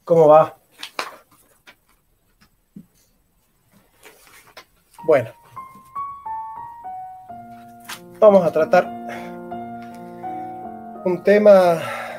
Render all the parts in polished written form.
¿Cómo va? Bueno, vamos a tratar un tema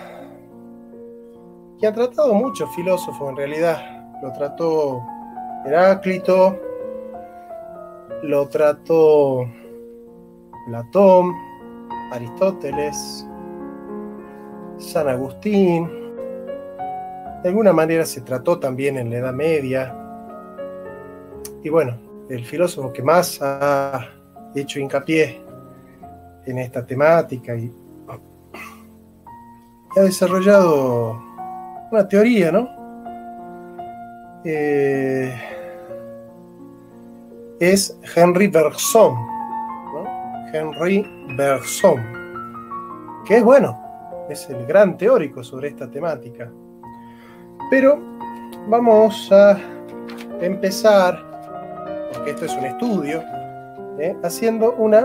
que han tratado muchos filósofos en realidad. Lo trató Heráclito, lo trató Platón, Aristóteles, San Agustín. De alguna manera se trató también en la Edad Media. Y bueno, el filósofo que más ha hecho hincapié en esta temática y ha desarrollado una teoría, ¿no? Es Henri Bergson, ¿no? Henri Bergson, que es bueno, es el gran teórico sobre esta temática. Pero vamos a empezar, porque esto es un estudio, haciendo un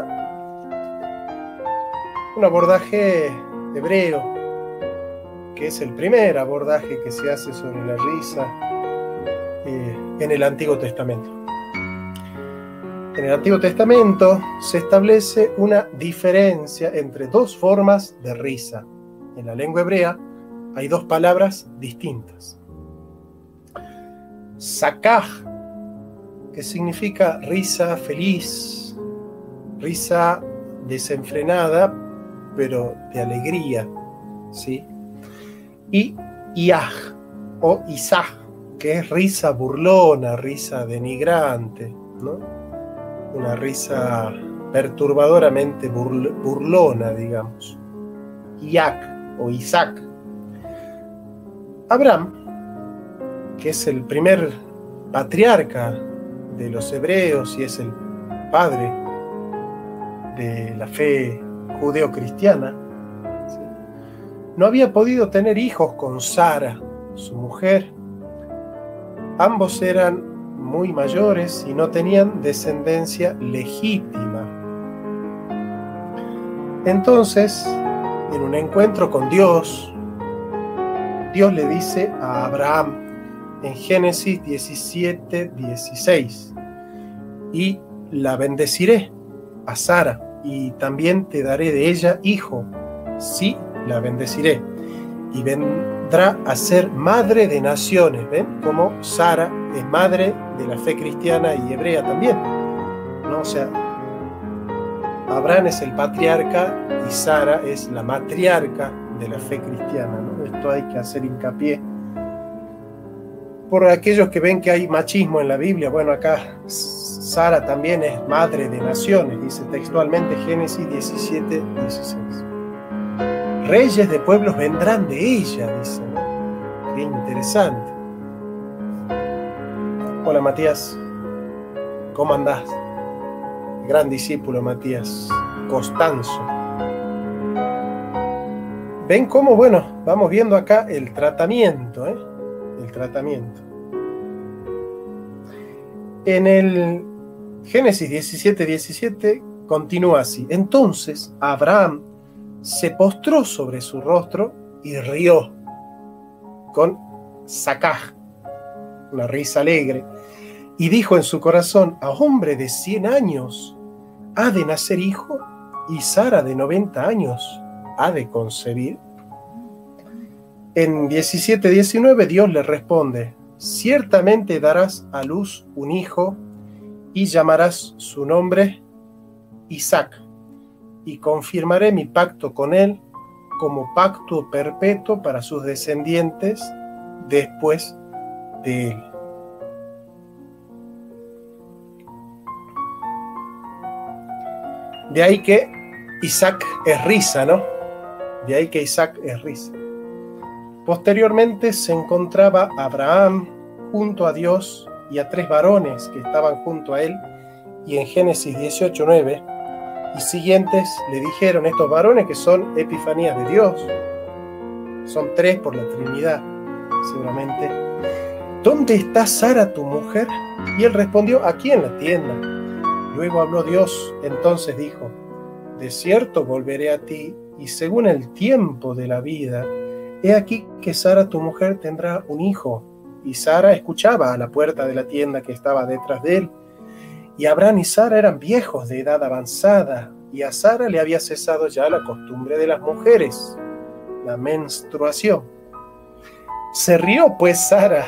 abordaje hebreo, que es el primer abordaje que se hace sobre la risa en el Antiguo Testamento. En el Antiguo Testamento se establece una diferencia entre dos formas de risa. En la lengua hebrea hay dos palabras distintas. Sakaj, que significa risa feliz, risa desenfrenada, pero de alegría, ¿sí? Y Iaj, o Isaj, que es risa burlona, risa denigrante, ¿no? Una risa perturbadoramente burlona, digamos. Iak o Isaac. Abraham, que es el primer patriarca de los hebreos y es el padre de la fe judeo-cristiana, ¿sí? No había podido tener hijos con Sara, su mujer. Ambos eran muy mayores y no tenían descendencia legítima. Entonces, en un encuentro con Dios, Dios le dice a Abraham en Génesis 17:16: y la bendeciré a Sara, y también te daré de ella hijo. Sí, la bendeciré, y vendrá a ser madre de naciones. ¿Ven? Como Sara es madre de la fe cristiana y hebrea también, ¿no? O sea, Abraham es el patriarca y Sara es la matriarca de la fe cristiana, ¿no? Esto hay que hacer hincapié. Por aquellos que ven que hay machismo en la Biblia, bueno, acá Sara también es madre de naciones, dice textualmente Génesis 17:16. Reyes de pueblos vendrán de ella, dice, ¿no? Qué interesante. Hola Matías, ¿cómo andás? Gran discípulo Matías Costanzo. Ven cómo, bueno, vamos viendo acá el tratamiento, el tratamiento. En el Génesis 17:17 continúa así: entonces Abraham se postró sobre su rostro y rió con Sakaj, una risa alegre, y dijo en su corazón: a hombre de 100 años ha de nacer hijo, y Sara de 90 años ha de concebir. En 17:19 Dios le responde: ciertamente darás a luz un hijo y llamarás su nombre Isaac, y confirmaré mi pacto con él como pacto perpetuo para sus descendientes después de él. De ahí que Isaac es risa, ¿no? De ahí que Isaac es risa. Posteriormente se encontraba Abraham junto a Dios y a 3 varones que estaban junto a él, y en Génesis 18:9 y siguientes le dijeron estos varones, que son epifanías de Dios, son 3 por la Trinidad, seguramente: ¿dónde está Sara tu mujer? Y él respondió: aquí en la tienda. Luego habló Dios, entonces dijo: de cierto volveré a ti, y según el tiempo de la vida, he aquí que Sara tu mujer tendrá un hijo. Y Sara escuchaba a la puerta de la tienda que estaba detrás de él. Y Abraham y Sara eran viejos de edad avanzada, y a Sara le había cesado ya la costumbre de las mujeres, la menstruación. Se rió pues Sara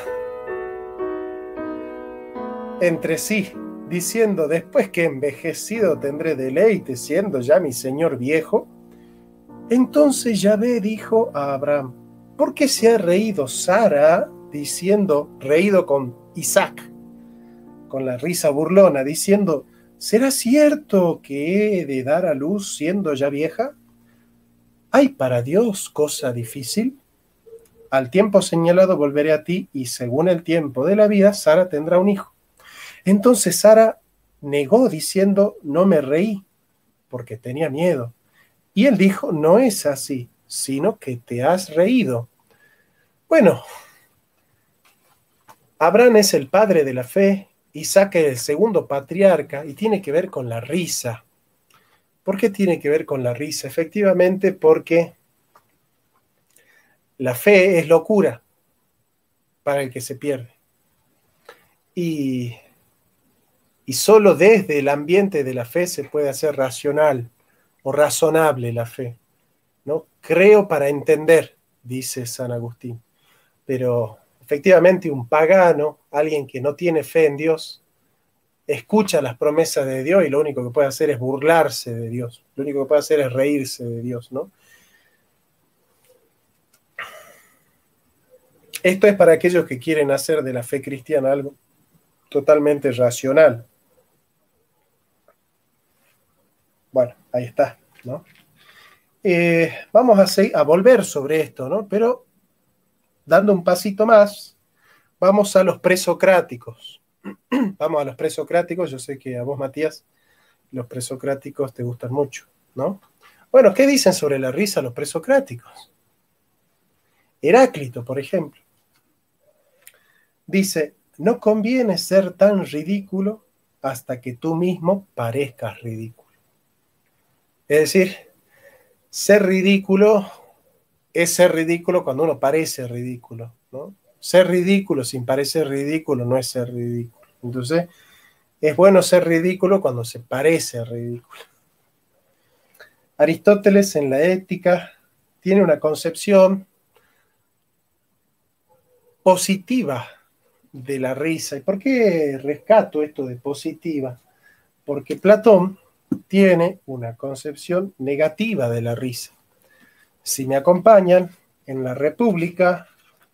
entre sí, diciendo: después que envejecido tendré deleite, siendo ya mi señor viejo. Entonces Yahvé dijo a Abraham: ¿por qué se ha reído Sara? Diciendo, reído con Isaac, con la risa burlona, diciendo: ¿será cierto que he de dar a luz siendo ya vieja? ¿Hay para Dios cosa difícil? Al tiempo señalado volveré a ti, y según el tiempo de la vida, Sara tendrá un hijo. Entonces Sara negó, diciendo: no me reí, porque tenía miedo. Y él dijo: no es así, sino que te has reído. Bueno, Abraham es el padre de la fe, Isaac es el segundo patriarca, y tiene que ver con la risa. ¿Por qué tiene que ver con la risa? Efectivamente, porque la fe es locura para el que se pierde. Y solo desde el ambiente de la fe se puede hacer racional o razonable la fe, ¿no? Creo para entender, dice San Agustín. Pero efectivamente un pagano, alguien que no tiene fe en Dios, escucha las promesas de Dios y lo único que puede hacer es burlarse de Dios. Lo único que puede hacer es reírse de Dios, ¿no? Esto es para aquellos que quieren hacer de la fe cristiana algo totalmente racional. Bueno, ahí está, ¿no? Vamos a volver sobre esto, ¿no? Pero dando un pasito más, vamos a los presocráticos. Vamos a los presocráticos. Yo sé que a vos, Matías, los presocráticos te gustan mucho, ¿no? Bueno, ¿qué dicen sobre la risa los presocráticos? Heráclito, por ejemplo, dice: no conviene ser tan ridículo hasta que tú mismo parezcas ridículo. Es decir, ser ridículo es ser ridículo cuando uno parece ridículo, ¿no? Ser ridículo sin parecer ridículo no es ser ridículo. Entonces, es bueno ser ridículo cuando se parece ridículo. Aristóteles en la Ética tiene una concepción positiva de la risa. ¿Y por qué rescato esto de positiva? Porque Platón tiene una concepción negativa de la risa. Si me acompañan, en la República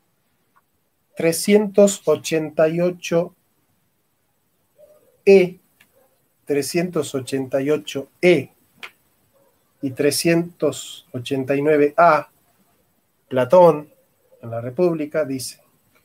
388E, 388E y 389A, Platón, en la República, dice: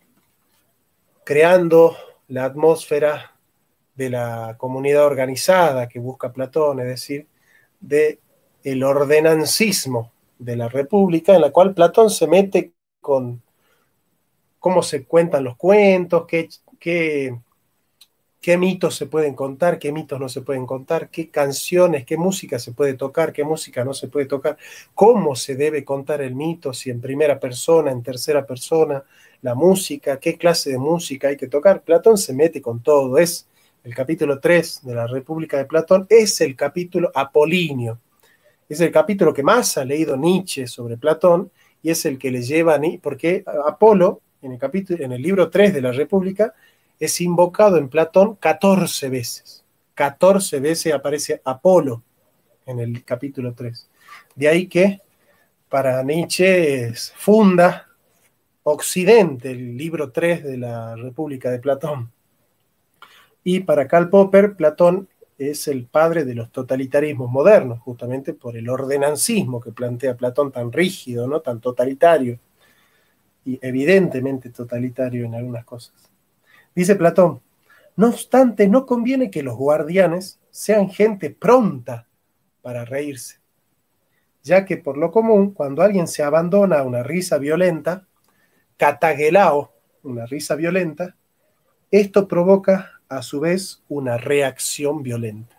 creando la atmósfera de la comunidad organizada que busca Platón, es decir, de el ordenancismo de la República, en la cual Platón se mete con cómo se cuentan los cuentos, qué mitos se pueden contar, qué mitos no se pueden contar, qué canciones, qué música se puede tocar, qué música no se puede tocar, cómo se debe contar el mito, si en primera persona, en tercera persona, la música, qué clase de música hay que tocar. Platón se mete con todo. Es el capítulo 3 de la República de Platón, es el capítulo apolíneo. Es el capítulo que más ha leído Nietzsche sobre Platón y es el que le lleva a Nietzsche, porque Apolo, en el libro 3 de la República, es invocado en Platón 14 veces. 14 veces aparece Apolo en el capítulo 3. De ahí que para Nietzsche funda Occidente, el libro 3 de la República de Platón. Y para Karl Popper, Platón es el padre de los totalitarismos modernos, justamente por el ordenancismo que plantea Platón, tan rígido, ¿no? Tan totalitario, y evidentemente totalitario en algunas cosas. Dice Platón: no obstante, no conviene que los guardianes sean gente pronta para reírse, ya que por lo común, cuando alguien se abandona a una risa violenta, catagelao, una risa violenta, esto provoca a su vez una reacción violenta.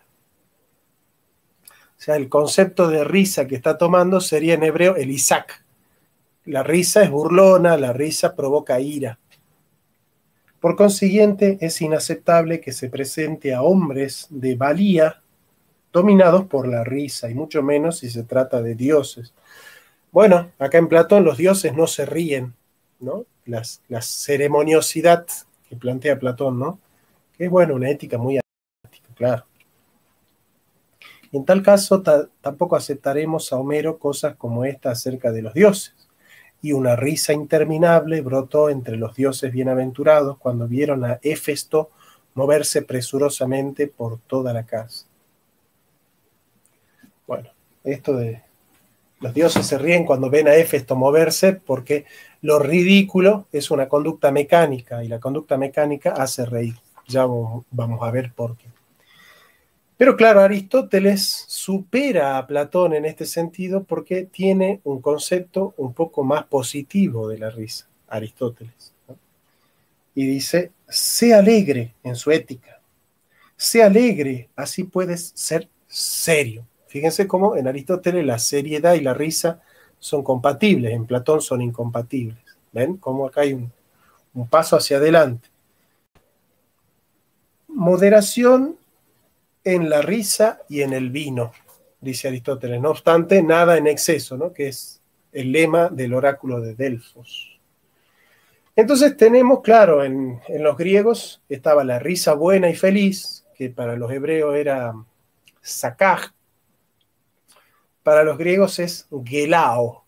O sea, el concepto de risa que está tomando sería en hebreo el Isaac, La risa es burlona, la risa provoca ira. Por consiguiente, es inaceptable que se presente a hombres de valía dominados por la risa, y mucho menos si se trata de dioses. Bueno, acá en Platón los dioses no se ríen, ¿no? La ceremoniosidad que plantea Platón, ¿no? Que es, bueno, una ética muy artística, claro. En tal caso, tampoco aceptaremos a Homero cosas como esta acerca de los dioses. Y una risa interminable brotó entre los dioses bienaventurados cuando vieron a Hefesto moverse presurosamente por toda la casa. Bueno, esto de los dioses se ríen cuando ven a Hefesto moverse porque lo ridículo es una conducta mecánica y la conducta mecánica hace reír. Ya vamos a ver por qué. Pero claro, Aristóteles supera a Platón en este sentido porque tiene un concepto un poco más positivo de la risa, Aristóteles, ¿no? Y dice, sé alegre en su ética, sé alegre, así puedes ser serio. Fíjense cómo en Aristóteles la seriedad y la risa son compatibles, en Platón son incompatibles. ¿Ven? Cómo acá hay un paso hacia adelante. Moderación en la risa y en el vino, dice Aristóteles. No obstante, nada en exceso, ¿no? Que es el lema del oráculo de Delfos. Entonces tenemos, claro, en los griegos estaba la risa buena y feliz, que para los hebreos era sakaj. Para los griegos es gelao,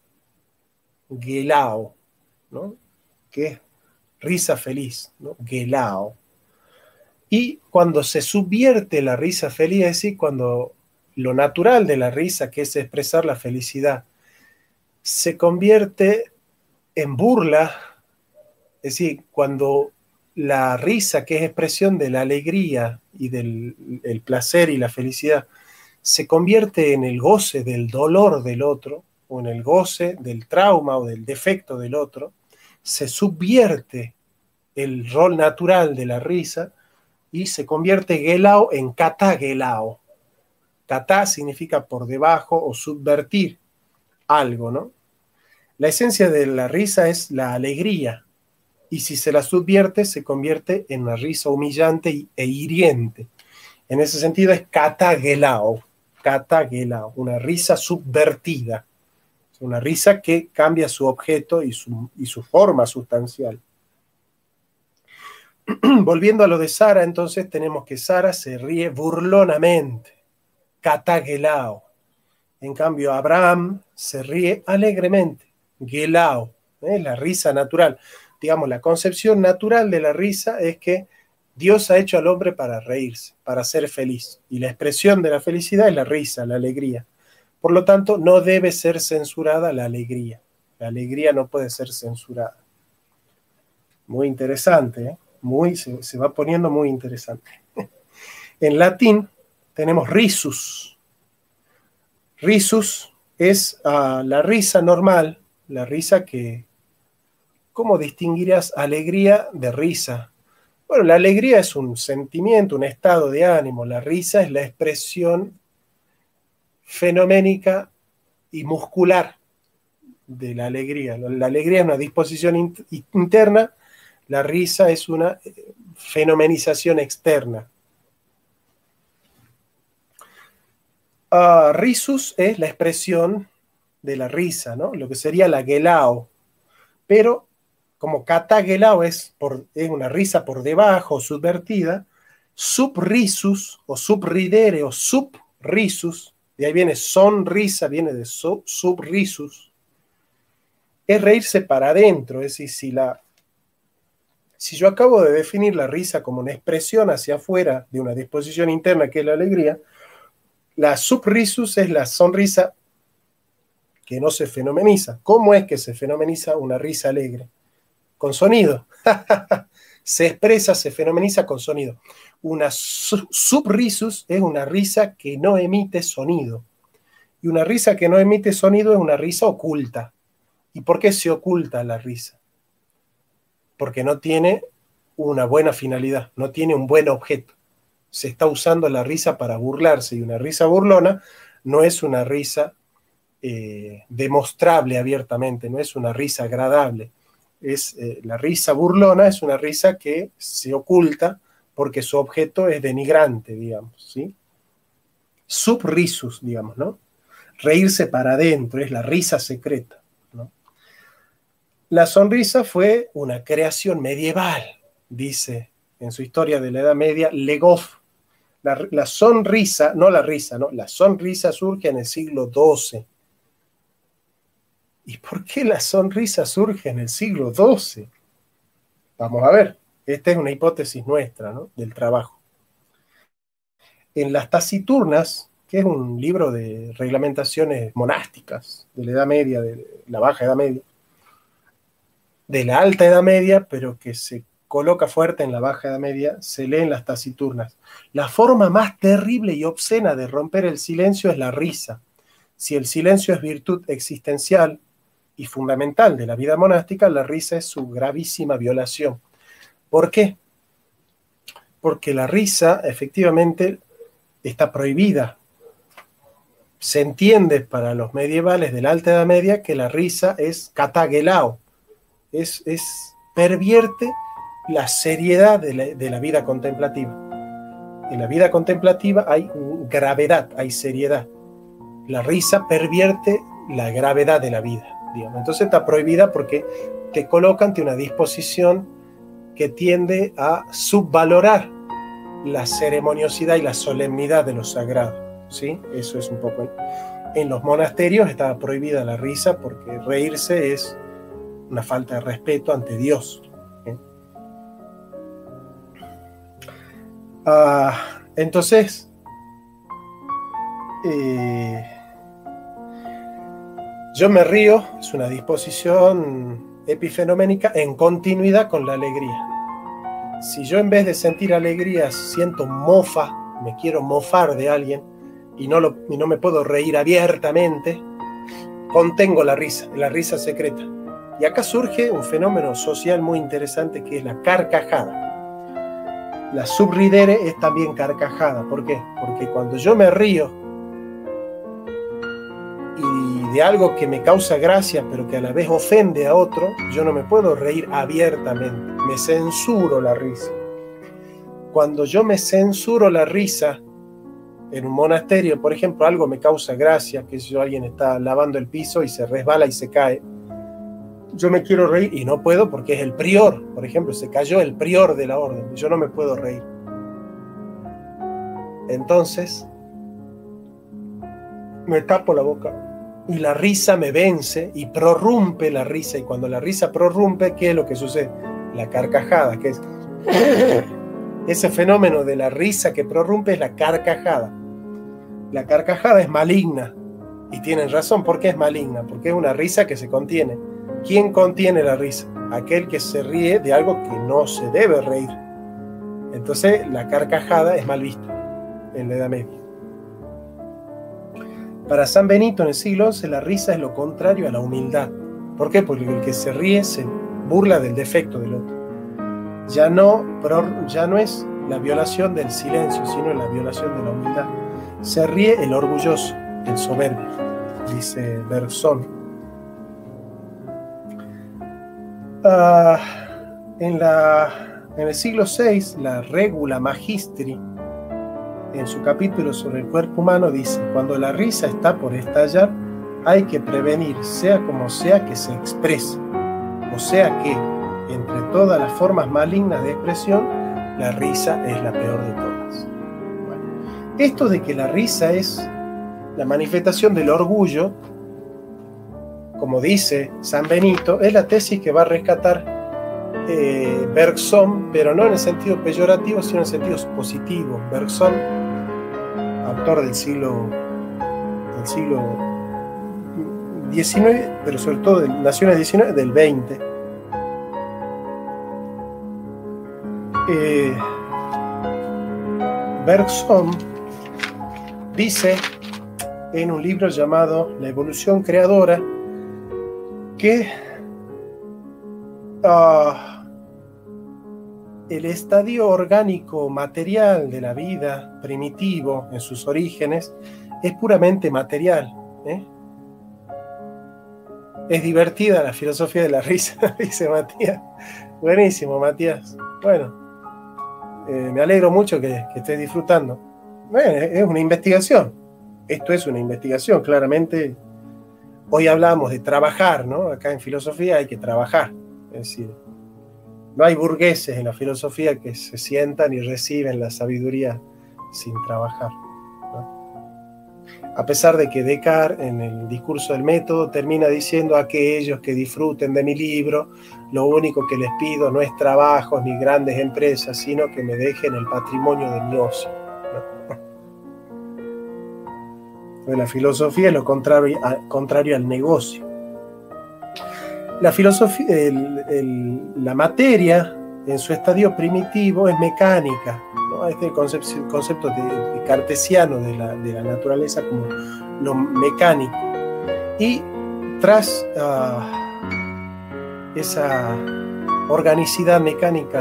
¿no? Que es risa feliz, ¿no? Gelao. Y cuando se subvierte la risa feliz, es decir, cuando lo natural de la risa, que es expresar la felicidad, se convierte en burla, es decir, cuando la risa, que es expresión de la alegría y del placer y la felicidad, se convierte en el goce del dolor del otro, o en el goce del trauma o del defecto del otro, se subvierte el rol natural de la risa y se convierte gelao en katagelao. Kata significa por debajo o subvertir algo, ¿no? La esencia de la risa es la alegría, y si se la subvierte, se convierte en una risa humillante e hiriente. En ese sentido es katagelao, una risa subvertida, una risa que cambia su objeto y su forma sustancial. Volviendo a lo de Sara, entonces tenemos que Sara se ríe burlonamente, katagelao. En cambio, Abraham se ríe alegremente, gelao, la risa natural. Digamos, la concepción natural de la risa es que Dios ha hecho al hombre para reírse, para ser feliz. Y la expresión de la felicidad es la risa, la alegría. Por lo tanto, no debe ser censurada la alegría. La alegría no puede ser censurada. Muy interesante, ¿eh? Se va poniendo muy interesante. En latín tenemos risus. Risus es la risa normal, la risa que... ¿Cómo distinguirías alegría de risa? Bueno, la alegría es un sentimiento, un estado de ánimo. La risa es la expresión fenoménica y muscular de la alegría. La alegría es una disposición interna, la risa es una fenomenización externa. Risus es la expresión de la risa, ¿no? Lo que sería la gelao. Pero como katagelao es una risa por debajo, subvertida, subrisus o subridere o subrisus, de ahí viene sonrisa, viene de subrisus, es reírse para adentro. Es decir, si yo acabo de definir la risa como una expresión hacia afuera de una disposición interna que es la alegría, la subrisus es la sonrisa que no se fenomeniza. ¿Cómo es que se fenomeniza una risa alegre? Con sonido. Se expresa, se fenomeniza con sonido. Una subrisus es una risa que no emite sonido. Y una risa que no emite sonido es una risa oculta. ¿Y por qué se oculta la risa? Porque no tiene una buena finalidad, no tiene un buen objeto. Se está usando la risa para burlarse, y una risa burlona no es una risa demostrable abiertamente, no es una risa agradable. La risa burlona es una risa que se oculta porque su objeto es denigrante, digamos, ¿sí? Subrisus, digamos, ¿no? Reírse para adentro, es la risa secreta, ¿no? La sonrisa fue una creación medieval, dice en su historia de la Edad Media Le Goff. La sonrisa, no la risa, ¿no? La sonrisa surge en el siglo XII. ¿Y por qué la sonrisa surge en el siglo XII? Vamos a ver. Esta es una hipótesis nuestra, ¿no? Del trabajo. En las Taciturnas, que es un libro de reglamentaciones monásticas de la Edad Media, de la Baja Edad Media, de la Alta Edad Media, pero que se coloca fuerte en la Baja Edad Media, se lee en las Taciturnas. La forma más terrible y obscena de romper el silencio es la risa. Si el silencio es virtud existencial y fundamental de la vida monástica, la risa es su gravísima violación. ¿Por qué? Porque la risa efectivamente está prohibida. Se entiende para los medievales de la Alta Edad Media que la risa es katagelao, pervierte la seriedad de la vida contemplativa. En la vida contemplativa hay gravedad, hay seriedad. La risa pervierte la gravedad de la vida, digamos. Entonces está prohibida porque te coloca ante una disposición que tiende a subvalorar la ceremoniosidad y la solemnidad de lo sagrado, ¿sí? Eso es un poco... En los monasterios estaba prohibida la risa porque reírse es una falta de respeto ante Dios. Entonces, yo me río, es una disposición epifenoménica en continuidad con la alegría. Si yo en vez de sentir alegría siento mofa, me quiero mofar de alguien y no me puedo reír abiertamente, contengo la risa secreta. Y acá surge un fenómeno social muy interesante que es la carcajada. La subridere es también carcajada. ¿Por qué? Porque cuando yo me río y de algo que me causa gracia pero que a la vez ofende a otro, yo no me puedo reír abiertamente, me censuro la risa. Cuando yo me censuro la risa en un monasterio, por ejemplo, algo me causa gracia, que si alguien está lavando el piso y se resbala y se cae, yo me quiero reír y no puedo porque es el prior, por ejemplo, se cayó el prior de la orden, yo no me puedo reír. Entonces me tapo la boca y la risa me vence y prorrumpe la risa, y cuando la risa prorrumpe, ¿qué es lo que sucede? La carcajada, que es ese fenómeno de la risa que prorrumpe, es la carcajada. La carcajada es maligna y tienen razón. ¿Por qué es maligna? Porque es una risa que se contiene. ¿Quién contiene la risa? Aquel que se ríe de algo que no se debe reír. Entonces la carcajada es mal vista en la Edad Media. Para San Benito en el siglo XI la risa es lo contrario a la humildad. ¿Por qué? Porque el que se ríe se burla del defecto del otro. Ya no es la violación del silencio, sino la violación de la humildad. Se ríe el orgulloso, el soberbio, dice Bergson. En el siglo VI, la Regula Magistri, en su capítulo sobre el cuerpo humano, dice: cuando la risa está por estallar, hay que prevenir, sea como sea, que se exprese. O sea que, entre todas las formas malignas de expresión, la risa es la peor de todas. Bueno, esto de que la risa es la manifestación del orgullo, como dice San Benito, es la tesis que va a rescatar Bergson, pero no en el sentido peyorativo, sino en el sentido positivo. Bergson, autor del siglo XIX, pero sobre todo nació en el XIX, del XX. Bergson dice en un libro llamado La evolución creadora que el estadio orgánico material de la vida primitivo en sus orígenes es puramente material, Es divertida la filosofía de la risa, dice Matías. Buenísimo, Matías. Bueno, me alegro mucho que estés disfrutando. Bueno, es una investigación. Esto es una investigación, claramente. Hoy hablamos de trabajar, ¿no? Acá en filosofía hay que trabajar. Es decir, no hay burgueses en la filosofía que se sientan y reciben la sabiduría sin trabajar, ¿no? A pesar de que Descartes, en el discurso del método, termina diciendo: a aquellos que disfruten de mi libro, lo único que les pido no es trabajos ni grandes empresas, sino que me dejen el patrimonio de mi ocio, ¿no? La filosofía es lo contrario al negocio. La filosofía, la materia en su estadio primitivo es mecánica, ¿no? Este concepto de cartesiano de la naturaleza como lo mecánico. Y tras esa organicidad mecánica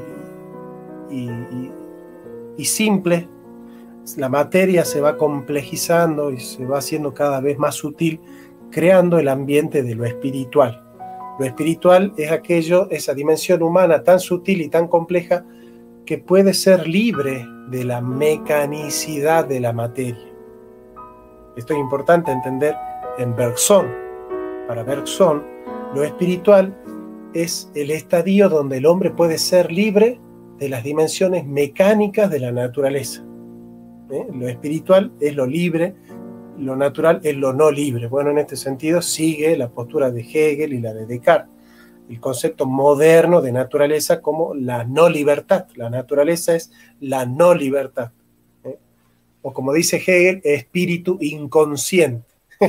y simple, la materia se va complejizando y se va haciendo cada vez más sutil, creando el ambiente de lo espiritual. Lo espiritual es esa dimensión humana tan sutil y tan compleja que puede ser libre de la mecanicidad de la materia. Esto es importante entender en Bergson. Para Bergson, lo espiritual es el estadio donde el hombre puede ser libre de las dimensiones mecánicas de la naturaleza. Lo espiritual es lo libre, lo natural es lo no libre. Bueno, en este sentido sigue la postura de Hegel y la de Descartes, el concepto moderno de naturaleza como la no libertad. La naturaleza es la no libertad, o como dice Hegel, espíritu inconsciente.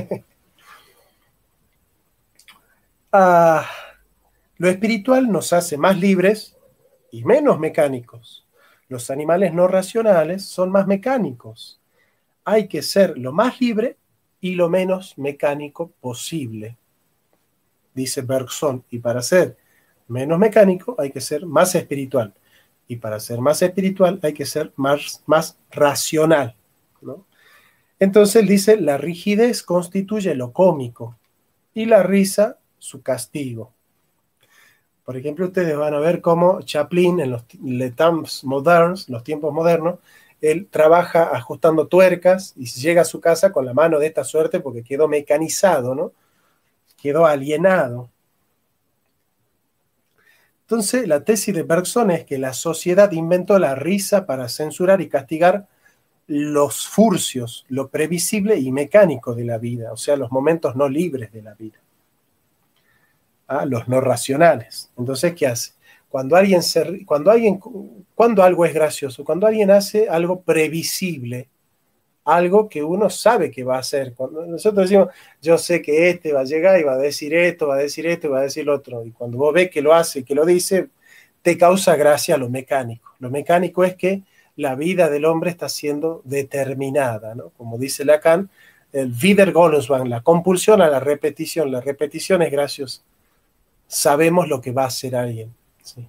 Lo espiritual nos hace más libres y menos mecánicos. Los animales no racionales son más mecánicos. Hay que ser lo más libre y lo menos mecánico posible, dice Bergson. Y para ser menos mecánico hay que ser más espiritual. Y para ser más espiritual hay que ser más racional, ¿no? Entonces él dice: la rigidez constituye lo cómico y la risa su castigo. Por ejemplo, ustedes van a ver cómo Chaplin en los tiempos modernos, él trabaja ajustando tuercas y llega a su casa con la mano de esta suerte porque quedó mecanizado, ¿no? Quedó alienado. Entonces, la tesis de Bergson es que la sociedad inventó la risa para censurar y castigar los furcios, lo previsible y mecánico de la vida, o sea, los momentos no libres de la vida, los no racionales. Entonces, ¿qué hace? Cuando algo es gracioso, cuando alguien hace algo previsible, algo que uno sabe que va a hacer. Cuando nosotros decimos: yo sé que este va a llegar y va a decir esto, va a decir esto y va a decir lo otro, y cuando vos ves que lo hace y que lo dice, te causa gracia lo mecánico. Lo mecánico es que la vida del hombre está siendo determinada, ¿no? Como dice Lacan, el Wiederholungswahn, la compulsión a la repetición. La repetición es graciosa. Sabemos lo que va a hacer alguien, ¿sí?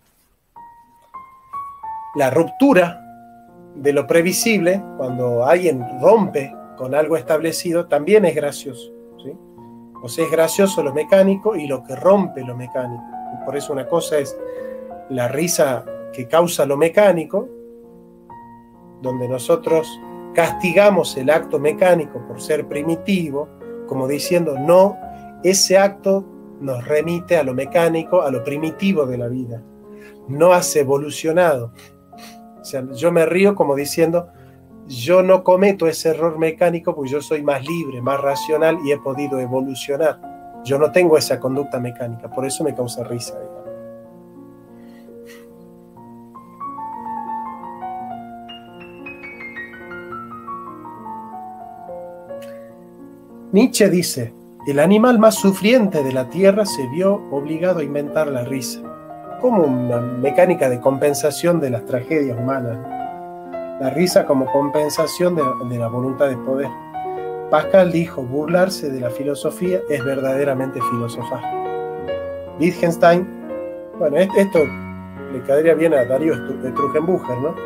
La ruptura de lo previsible, cuando alguien rompe con algo establecido, también es gracioso, ¿sí? O sea, es gracioso lo mecánico y lo que rompe lo mecánico. Y por eso una cosa es la risa que causa lo mecánico, donde nosotros castigamos el acto mecánico por ser primitivo, como diciendo: no, ese acto nos remite a lo mecánico, a lo primitivo de la vida, no has evolucionado. O sea, yo me río como diciendo: yo no cometo ese error mecánico porque yo soy más libre, más racional y he podido evolucionar. Yo no tengo esa conducta mecánica, por eso me causa risa, digamos. Nietzsche dice: el animal más sufriente de la tierra se vio obligado a inventar la risa, como una mecánica de compensación de las tragedias humanas. La risa como compensación de la voluntad de poder. Pascal dijo: burlarse de la filosofía es verdaderamente filosofar. Wittgenstein, bueno, esto le caería bien a Darío Strugenbucher, ¿no?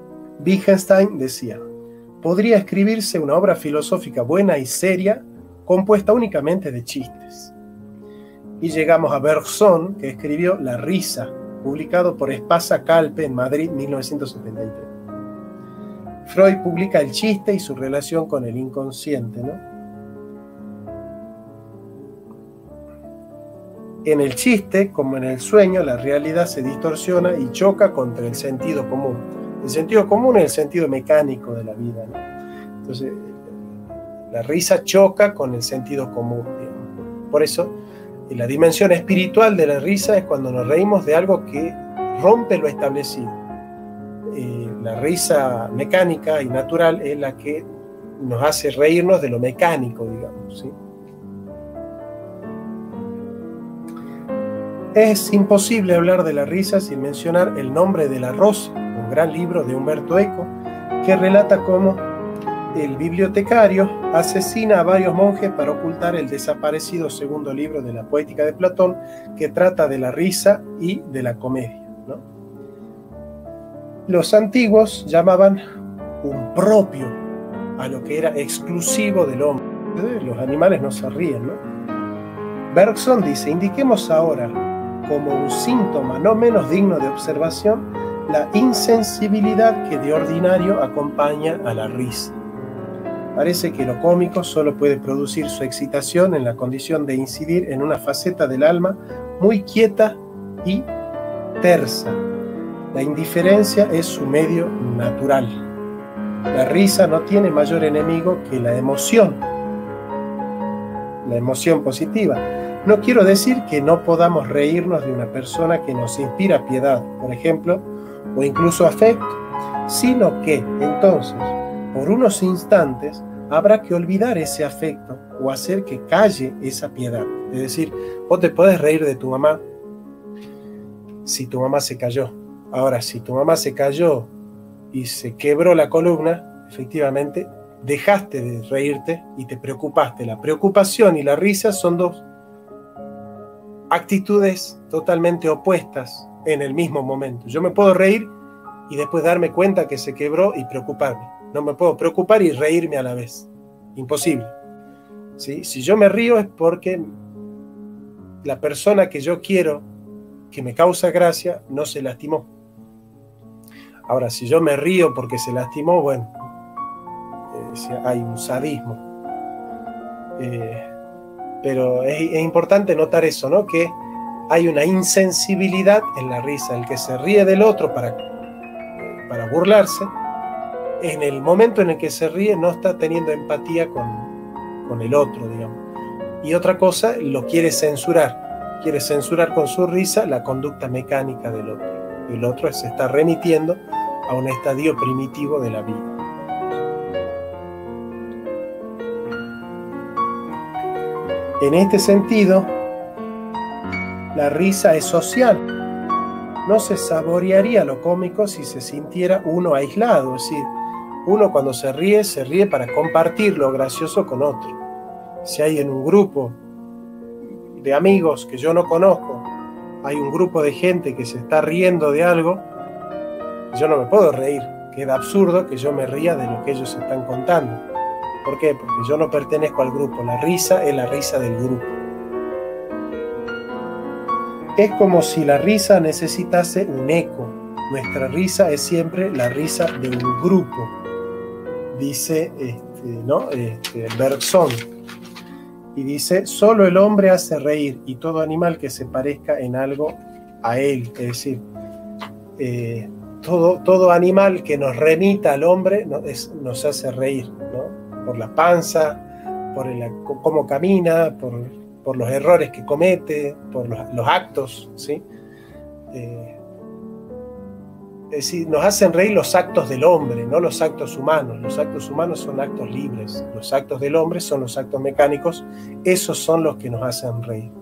Wittgenstein decía: podría escribirse una obra filosófica buena y seria compuesta únicamente de chistes. Y llegamos a Bergson, que escribió La risa, publicado por Espasa Calpe en Madrid, 1973. Freud publica el chiste y su relación con el inconsciente, ¿no? En el chiste, como en el sueño, la realidad se distorsiona y choca contra el sentido común. El sentido común es el sentido mecánico de la vida, ¿no? Entonces, la risa choca con el sentido común, digamos. Por eso, la dimensión espiritual de la risa es cuando nos reímos de algo que rompe lo establecido. La risa mecánica y natural es la que nos hace reírnos de lo mecánico, digamos, ¿sí? Es imposible hablar de la risa sin mencionar El nombre de la rosa, un gran libro de Umberto Eco, que relata cómo el bibliotecario asesina a varios monjes para ocultar el desaparecido segundo libro de la Poética de Platón, que trata de la risa y de la comedia, ¿no? Los antiguos llamaban un propio a lo que era exclusivo del hombre. Los animales no se ríen, ¿no? Bergson dice: indiquemos ahora, como un síntoma no menos digno de observación, la insensibilidad que de ordinario acompaña a la risa. Parece que lo cómico solo puede producir su excitación en la condición de incidir en una faceta del alma muy quieta y tersa. La indiferencia es su medio natural. La risa no tiene mayor enemigo que la emoción positiva. No quiero decir que no podamos reírnos de una persona que nos inspira piedad, por ejemplo, o incluso afecto, sino que, entonces, por unos instantes, habrá que olvidar ese afecto o hacer que calle esa piedad. Es decir, vos te podés reír de tu mamá si tu mamá se cayó. Ahora, si tu mamá se cayó y se quebró la columna, efectivamente, dejaste de reírte y te preocupaste. La preocupación y la risa son dos actitudes totalmente opuestas en el mismo momento. Yo me puedo reír y después darme cuenta que se quebró y preocuparme. No me puedo preocupar y reírme a la vez. Imposible. ¿Sí? Si yo me río es porque la persona que yo quiero, que me causa gracia, no se lastimó. Ahora, si yo me río porque se lastimó, bueno, hay un sadismo. Pero es importante notar eso, ¿no? Que hay una insensibilidad en la risa. El que se ríe del otro para burlarse, en el momento en el que se ríe no está teniendo empatía con el otro, digamos. Y otra cosa, lo quiere censurar con su risa la conducta mecánica del otro. El otro se está remitiendo a un estadio primitivo de la vida. En este sentido, la risa es social. No se saborearía lo cómico si se sintiera uno aislado. Es decir, uno cuando se ríe para compartir lo gracioso con otro. Si hay en un grupo de amigos que yo no conozco, hay un grupo de gente que se está riendo de algo, yo no me puedo reír. Queda absurdo que yo me ría de lo que ellos están contando. ¿Por qué? Porque yo no pertenezco al grupo. La risa es la risa del grupo. Es como si la risa necesitase un eco. Nuestra risa es siempre la risa de un grupo, dice Bergson. Y dice: solo el hombre hace reír y todo animal que se parezca en algo a él. Es decir, todo animal que nos remita al hombre nos hace reír, ¿no? Por la panza, por cómo camina, por los errores que comete, por los actos, ¿sí? Es decir, nos hacen reír los actos del hombre, no los actos humanos. Los actos humanos son actos libres. Los actos del hombre son los actos mecánicos. Esos son los que nos hacen reír.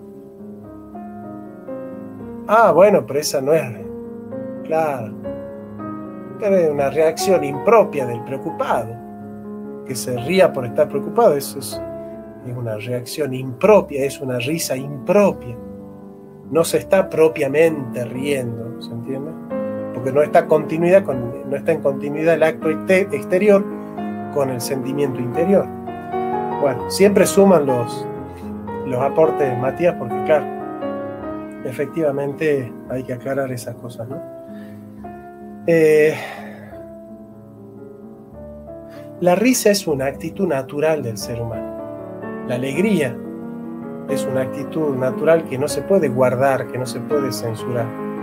Ah, bueno, pero esa no es... Claro. Pero es una reacción impropia del preocupado. Que se ría por estar preocupado, eso es una reacción impropia, es una risa impropia. No se está propiamente riendo, ¿se entiende? Porque no está en continuidad el acto exterior con el sentimiento interior. Bueno, siempre suman los aportes de Matías porque, claro, efectivamente hay que aclarar esas cosas, ¿no? La risa es una actitud natural del ser humano. La alegría es una actitud natural que no se puede guardar, que no se puede censurar.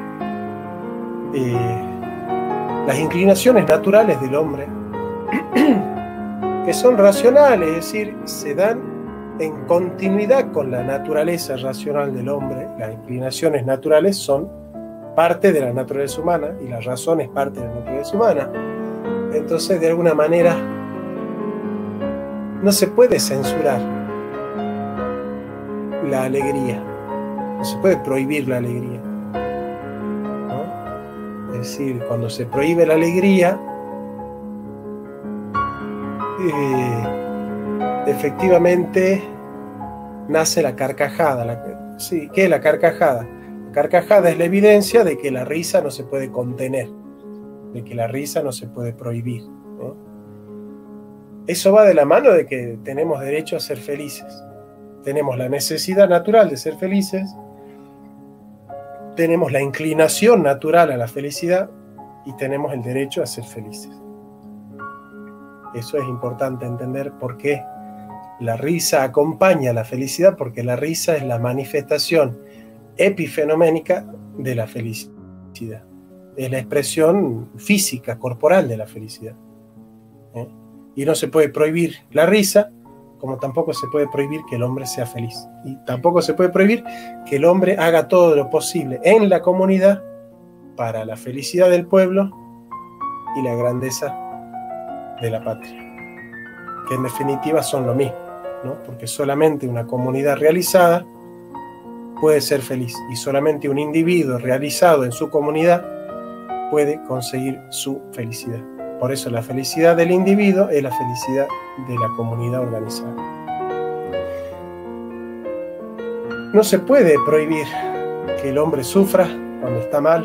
Las inclinaciones naturales del hombre, que son racionales, es decir, se dan en continuidad con la naturaleza racional del hombre. Las inclinaciones naturales son parte de la naturaleza humana y la razón es parte de la naturaleza humana. Entonces, de alguna manera, no se puede censurar la alegría, no se puede prohibir la alegría, ¿no? Es decir, cuando se prohíbe la alegría, efectivamente nace la carcajada. Sí, ¿qué es la carcajada? La carcajada es la evidencia de que la risa no se puede contener, de que la risa no se puede prohibir, ¿no? Eso va de la mano de que tenemos derecho a ser felices. Tenemos la necesidad natural de ser felices, tenemos la inclinación natural a la felicidad y tenemos el derecho a ser felices. Eso es importante entender por qué la risa acompaña a la felicidad, porque la risa es la manifestación epifenoménica de la felicidad. Es la expresión física, corporal de la felicidad. Y no se puede prohibir la risa, como tampoco se puede prohibir que el hombre sea feliz. Y tampoco se puede prohibir que el hombre haga todo lo posible en la comunidad para la felicidad del pueblo y la grandeza de la patria, que en definitiva son lo mismo, ¿no? Porque solamente una comunidad realizada puede ser feliz y solamente un individuo realizado en su comunidad puede conseguir su felicidad. Por eso la felicidad del individuo es la felicidad de la comunidad organizada. No se puede prohibir que el hombre sufra cuando está mal,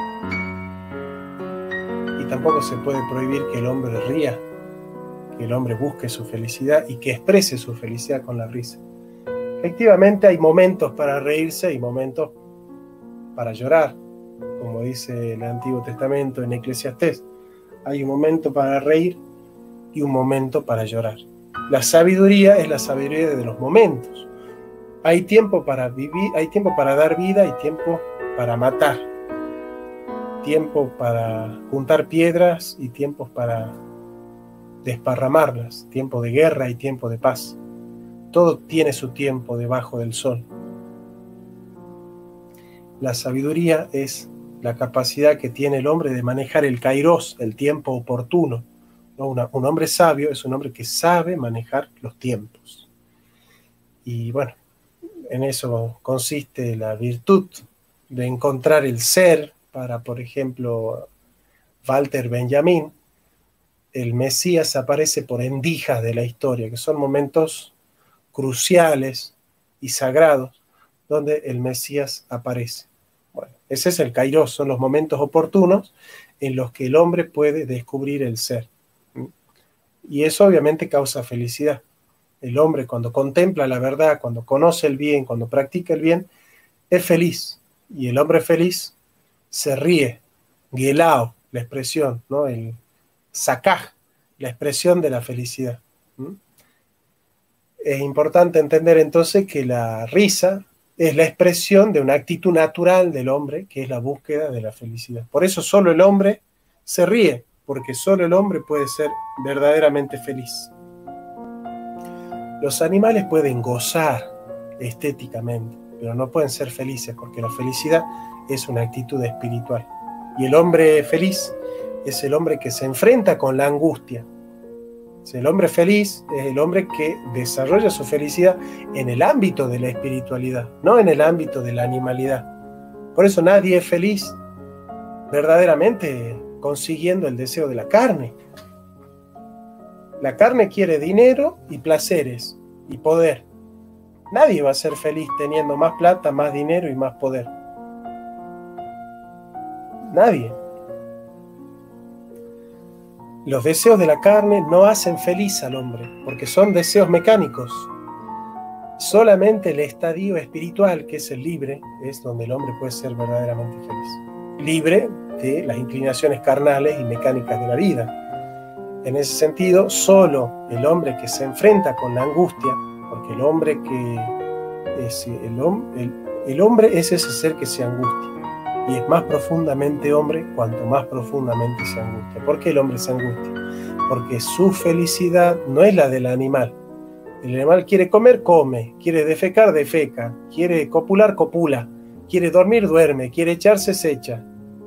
y tampoco se puede prohibir que el hombre ría, que el hombre busque su felicidad y que exprese su felicidad con la risa. Efectivamente hay momentos para reírse y momentos para llorar, como dice el Antiguo Testamento en Eclesiastés. Hay un momento para reír y un momento para llorar. La sabiduría es la sabiduría de los momentos. Hay tiempo para vivir, hay tiempo para dar vida, hay tiempo para matar, tiempo para juntar piedras y tiempos para desparramarlas, tiempo de guerra y tiempo de paz. Todo tiene su tiempo debajo del sol. La sabiduría es la capacidad que tiene el hombre de manejar el kairos, el tiempo oportuno. ¿No? Un hombre sabio es un hombre que sabe manejar los tiempos. Y bueno, en eso consiste la virtud de encontrar el ser. Para, por ejemplo, Walter Benjamin, el Mesías aparece por endijas de la historia, que son momentos cruciales y sagrados donde el Mesías aparece. Bueno, ese es el kairos, son los momentos oportunos en los que el hombre puede descubrir el ser. Y eso obviamente causa felicidad. El hombre, cuando contempla la verdad, cuando conoce el bien, cuando practica el bien, es feliz. Y el hombre feliz se ríe. Gelao, la expresión, ¿no? El sakaj, la expresión de la felicidad. Es importante entender entonces que la risa es la expresión de una actitud natural del hombre, que es la búsqueda de la felicidad. Por eso solo el hombre se ríe, porque solo el hombre puede ser verdaderamente feliz. Los animales pueden gozar estéticamente, pero no pueden ser felices, porque la felicidad es una actitud espiritual. Y el hombre feliz es el hombre que se enfrenta con la angustia. El hombre feliz es el hombre que desarrolla su felicidad en el ámbito de la espiritualidad, no en el ámbito de la animalidad. Por eso nadie es feliz verdaderamente consiguiendo el deseo de la carne. La carne quiere dinero y placeres y poder. Nadie va a ser feliz teniendo más plata, más dinero y más poder. Nadie. los deseos de la carne no hacen feliz al hombre, porque son deseos mecánicos. Solamente el estadio espiritual, que es el libre, es donde el hombre puede ser verdaderamente feliz. Libre de las inclinaciones carnales y mecánicas de la vida. En ese sentido, solo el hombre que se enfrenta con la angustia, porque el hombre es ese ser que se angustia, y es más profundamente hombre cuanto más profundamente se angustia. ¿Por qué el hombre se angustia? Porque su felicidad no es la del animal. El animal quiere comer, come, quiere defecar, defeca, quiere copular, copula, quiere dormir, duerme, quiere echarse, se echa.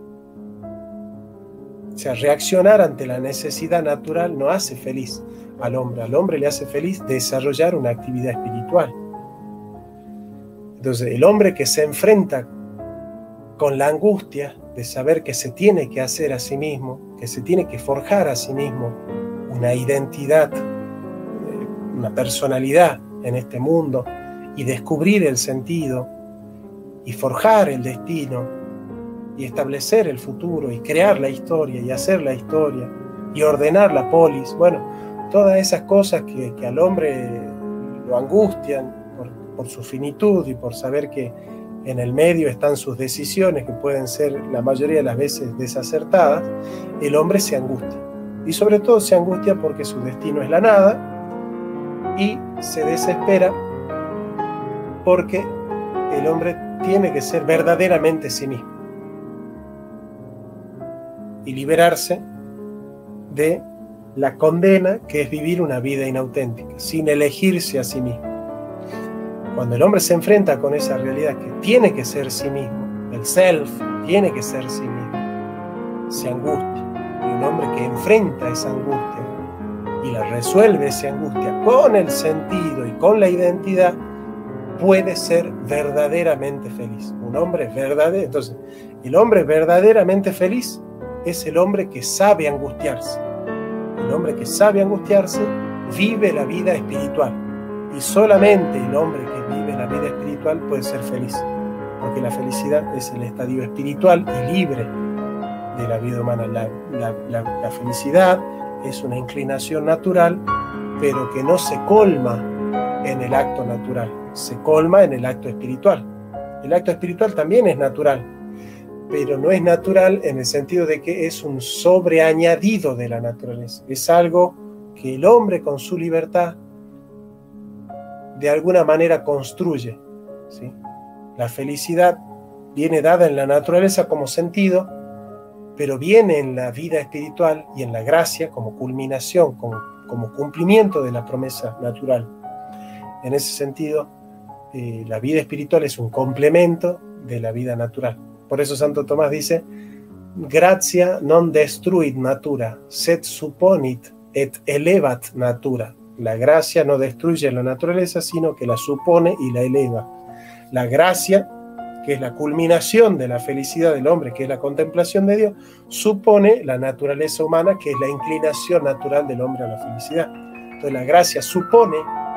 O sea, reaccionar ante la necesidad natural no hace feliz al hombre. Al hombre le hace feliz desarrollar una actividad espiritual. Entonces, el hombre que se enfrenta con la angustia de saber que se tiene que hacer a sí mismo, que se tiene que forjar a sí mismo una identidad, una personalidad en este mundo, y descubrir el sentido, y forjar el destino, y establecer el futuro, y crear la historia, y hacer la historia, y ordenar la polis. Bueno, todas esas cosas que al hombre lo angustian por su finitud y por saber que en el medio están sus decisiones, que pueden ser la mayoría de las veces desacertadas, el hombre se angustia. Y sobre todo se angustia porque su destino es la nada, y se desespera porque el hombre tiene que ser verdaderamente sí mismo y liberarse de la condena que es vivir una vida inauténtica, sin elegirse a sí mismo. Cuando el hombre se enfrenta con esa realidad que tiene que ser sí mismo, el self tiene que ser sí mismo, se angustia. Y un hombre que enfrenta esa angustia y la resuelve esa angustia con el sentido y con la identidad, puede ser verdaderamente feliz. Un hombre verdadero. Entonces, el hombre verdaderamente feliz es el hombre que sabe angustiarse. El hombre que sabe angustiarse vive la vida espiritual. Y solamente el hombre que vive la vida espiritual puede ser feliz, porque la felicidad es el estadio espiritual y libre de la vida humana. La felicidad es una inclinación natural, pero que no se colma en el acto natural, se colma en el acto espiritual. El acto espiritual también es natural, pero no es natural en el sentido de que es un sobreañadido de la naturaleza. Es algo que el hombre con su libertad de alguna manera construye, ¿sí? La felicidad viene dada en la naturaleza como sentido, pero viene en la vida espiritual y en la gracia como culminación, como cumplimiento de la promesa natural. En ese sentido, la vida espiritual es un complemento de la vida natural. Por eso Santo Tomás dice: gratia non destruit natura, sed supponit et elevat natura. La gracia no destruye la naturaleza, sino que la supone y la eleva. La gracia, que es la culminación de la felicidad del hombre, que es la contemplación de Dios, supone la naturaleza humana, que es la inclinación natural del hombre a la felicidad. Entonces la gracia supone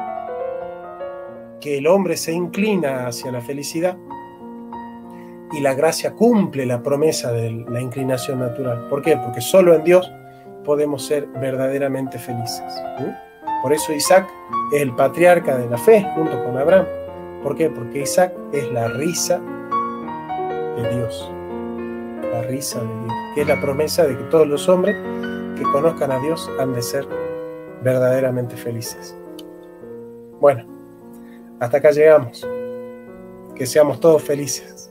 que el hombre se inclina hacia la felicidad, y la gracia cumple la promesa de la inclinación natural. ¿Por qué? Porque solo en Dios podemos ser verdaderamente felices. Por eso Isaac es el patriarca de la fe junto con Abraham. ¿Por qué? Porque Isaac es la risa de Dios. La risa de Dios, que es la promesa de que todos los hombres que conozcan a Dios han de ser verdaderamente felices. Bueno, hasta acá llegamos. Que seamos todos felices.